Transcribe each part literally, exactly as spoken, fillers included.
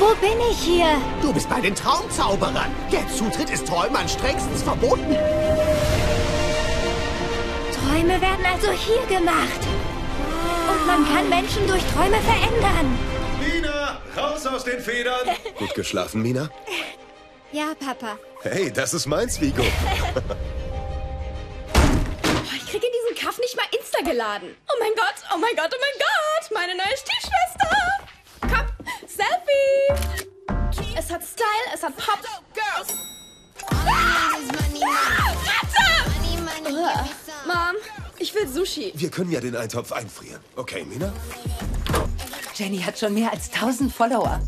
Wo bin ich hier? Du bist bei den Traumzauberern. Der Zutritt ist Träumern strengstens verboten. Träume werden also hier gemacht. Und man kann Menschen durch Träume verändern. Mina, raus aus den Federn! Gut geschlafen, Mina? Ja, Papa. Hey, das ist meins, Vigo. Ich kriege diesen Kaff nicht mal Insta geladen. Oh mein Gott, oh mein Gott, oh mein Gott. Meine neue Stiefschwester. Komm, Selfie. Es hat Style, es hat Pop. Girls. Ah! Ah! Ratte! Ugh. Mom, ich will Sushi. Wir können ja den Eintopf einfrieren. Okay, Mina? Jenny hat schon mehr als tausend Follower.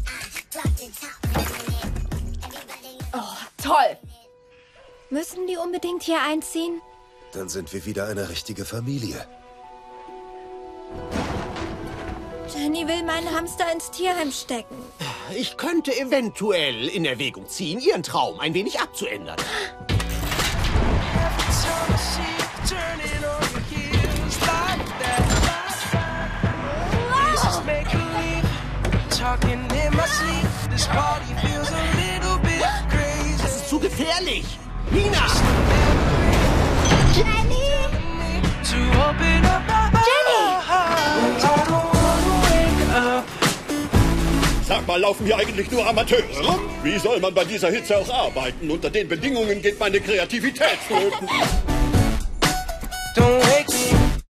Oh, toll. Müssen die unbedingt hier einziehen? Dann sind wir wieder eine richtige Familie. Jenny will meinen Hamster ins Tierheim stecken. Ich könnte eventuell in Erwägung ziehen, ihren Traum ein wenig abzuändern. Das ist zu gefährlich! Mina! Jenny! Sag mal, laufen hier eigentlich nur Amateure rum? Wie soll man bei dieser Hitze auch arbeiten? Unter den Bedingungen geht meine Kreativität flöten.